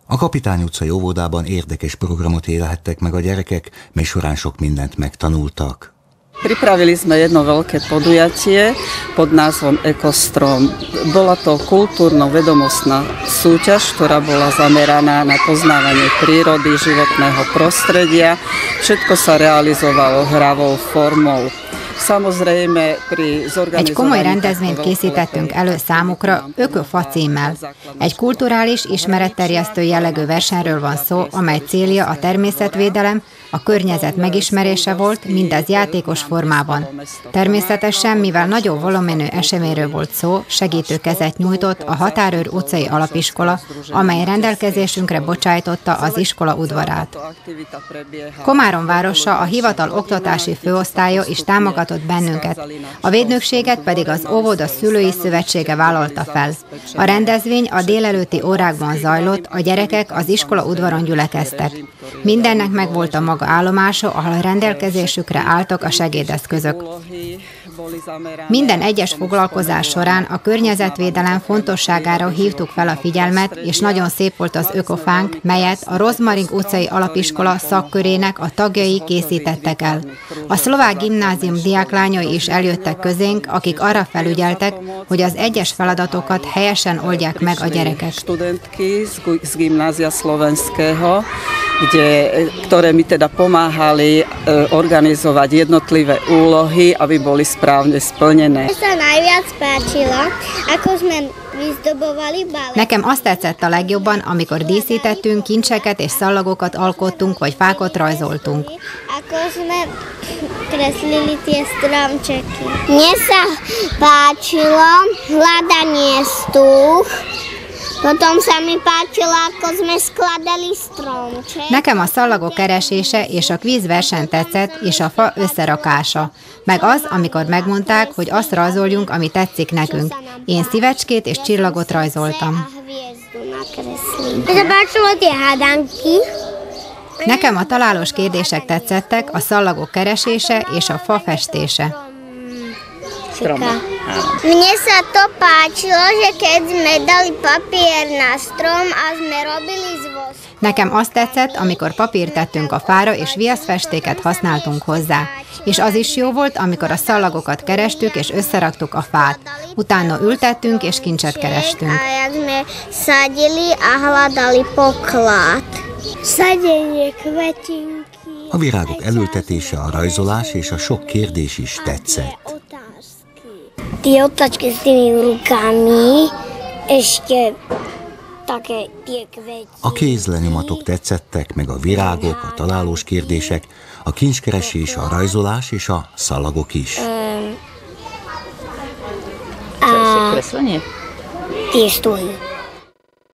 A Kapitány utcai óvodában érdekes programot élhettek meg a gyerekek, mely során sok mindent megtanultak. Pripravili sme jedno veľké podujatie pod názvom Ekostrom. Bola to kultúrno-vedomostná súťaž, ktorá bola zameraná na poznávanie prírody, životného prostredia. Všetko sa realizovalo hravou formou. Egy komoly rendezvényt készítettünk elő számukra Ökofa címmel. Egy kulturális, ismeretterjesztő jellegű versenyről van szó, amely célja a természetvédelem, a környezet megismerése volt, mindez játékos formában. Természetesen, mivel nagyobb volumenű eseményről volt szó, segítő kezet nyújtott a Határőr utcai alapiskola, amely rendelkezésünkre bocsájtotta az iskola udvarát. Komárom városa, a hivatal oktatási főosztálya is támogatott bennünket, a védnökséget pedig az óvoda szülői szövetsége vállalta fel. A rendezvény a délelőtti órákban zajlott, a gyerekek az iskola udvaron gyülekeztek. Mindennek megvolt a maga állomása, ahol rendelkezésükre álltak a segédeszközök. Minden egyes foglalkozás során a környezetvédelem fontosságára hívtuk fel a figyelmet, és nagyon szép volt az ökofánk, melyet a Rozmaring utcai alapiskola szakkörének a tagjai készítettek el. A szlovák gimnázium diáklányai is eljöttek közénk, akik arra felügyeltek, hogy az egyes feladatokat helyesen oldják meg a gyerekek. Ktoré mi teda pomáhali organizovať jednotlivé úlohy, aby boli správne splnené. Nekem azt tetszett a legjobban, amikor díszítettünk, kincseket és szallagokat alkottunk, vagy fákat rajzoltunk. Mne sa páčilo hľadanie stúch. Potom sa mi páčilo, ako sme skladali stromček. Nekem a szallagok keresése és a kvízverseny tetszett, és a fa összerakása. Meg az, amikor megmondták, hogy azt rajzoljunk, ami tetszik nekünk. Én szívecskét és csillagot rajzoltam. Nekem a találós kérdések tetszettek, a szallagok keresése és a fa festése. Mne sa to páčilo, že keď sme dali papier na strom a sme robili z vosku. Nekem azt tetszett, amikor papírt tettünk a fára, és viaszfestéket használtunk hozzá. És az is jó volt, amikor a szallagokat kerestük, és összeraktuk a fát. Utána ültettünk, és kincset kerestünk. A jak sme sadili a hľadali poklad. Sadenie kvetinky. A virágok elültetése, a rajzolás és a sok kérdés is tetszett. Tie otáčky s tými rukami, ešte také tie kvety. A kézlenyomatok tetszettek, meg a virágok, a találós kérdések, a kincskeresés, a rajzolás és a szalagok is. Tie stuhy.